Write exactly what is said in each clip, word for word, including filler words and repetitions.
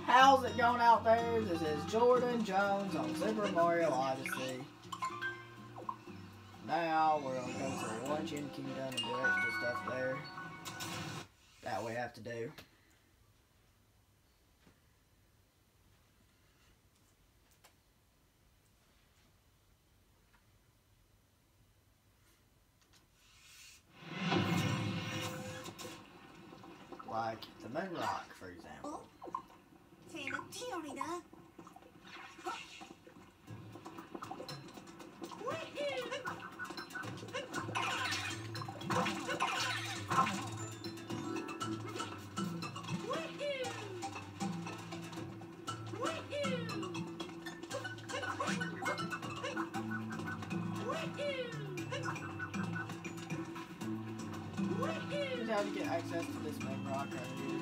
How's it going out there? This is Jordan Jones on Super Mario Odyssey. Now we're gonna go to the Luncheon Kingdom and do extra stuff there that we have to do. Like the Moon Rock, for example. Here's how to get access to this Moon Rock right here.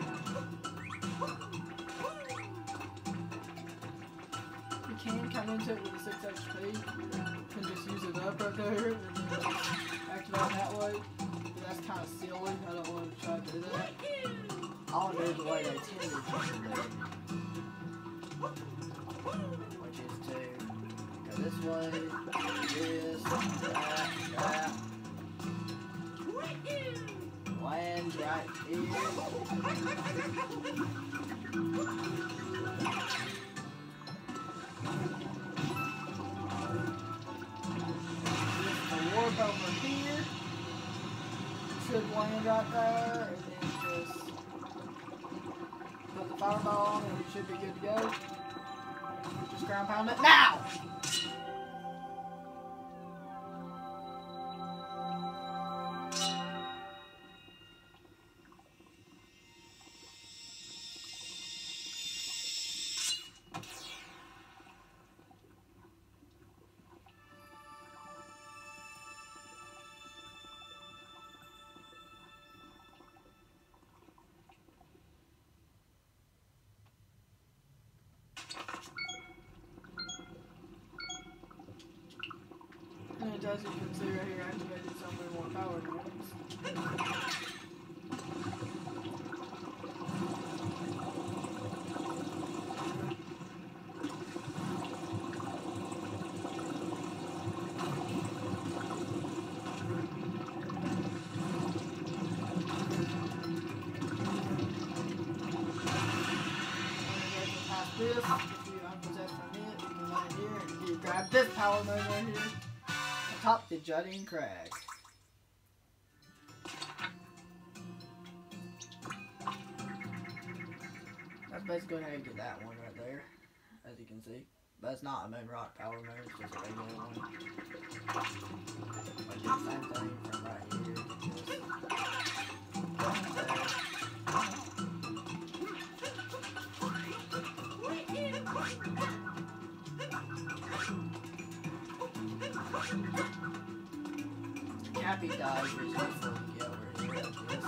You can come into it with a six H P and just use it up right there and then just activate that way. But that's kind of silly. I don't want to try to do that. I'll do the way they tend to do it. Which is to go this way, this, that, that. Land right here. The warp over here should land right there, and then just put the fireball on and it should be good to go. Just ground pound it now! And it does, you can see right here, activated so many more power units. This, if you unpossessed from it, you can land here and you grab this power mode right here. Atop the jutting crag. That's basically how you get that one right there, as you can see. But it's not a Moon Rock power mode, it's just a regular one. But do the same thing from right here. Just Cappy dies, you're supposed to get over here like this.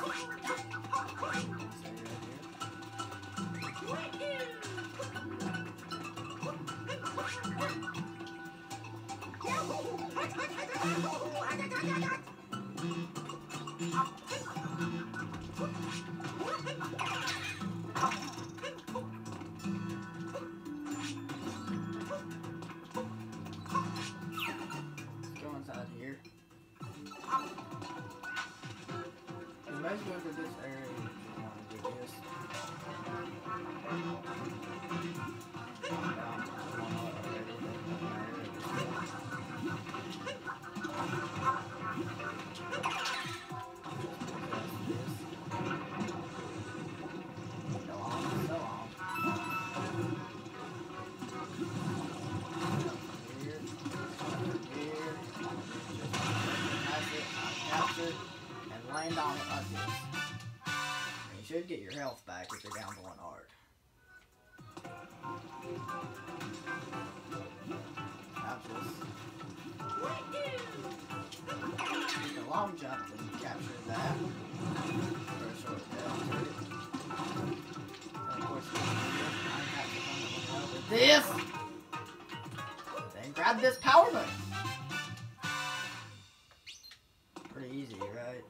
Let's go inside here. And let's go to this area if you want to do this. And land on it like this. And you should get your health back if you're down to one heart. Now just you can long jump when you capture that. For a short tail to it. And of course you can over this. Then grab this power button. Pretty easy, right?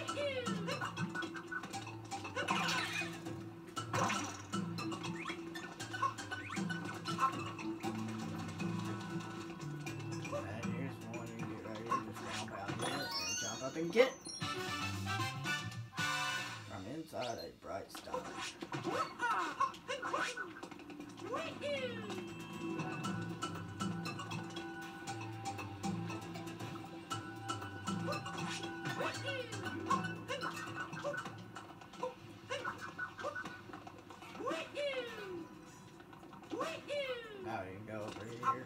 And get from inside a bright star. Now you can go over here.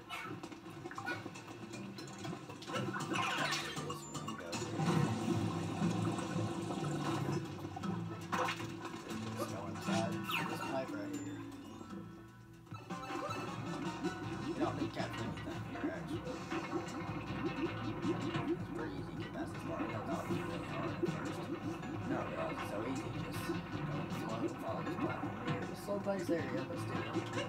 Place area, let's do it.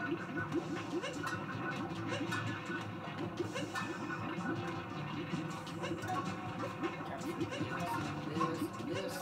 This, this.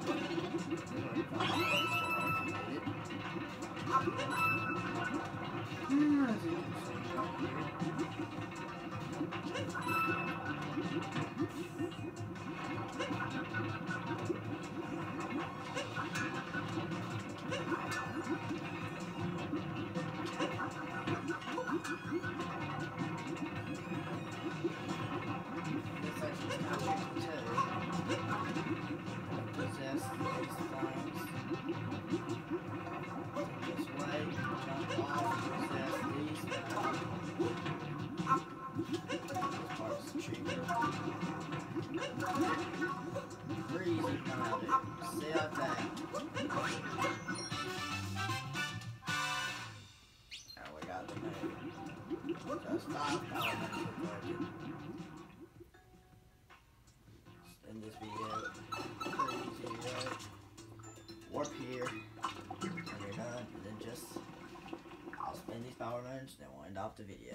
In this video, crazy, right? Warp here, and we're done, and then just, I'll spin these power moons, then we'll end off the video.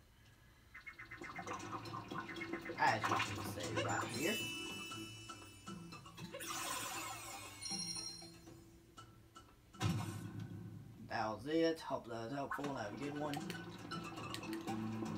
As you can see right here. That was it. Hope that was helpful and have a good one.